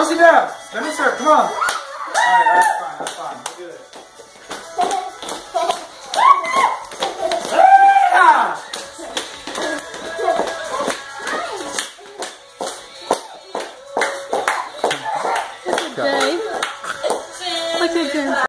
Dosey down. Let me start. Come on. Alright, that's fine. We'll do it. Look at Dave. Look at Dave.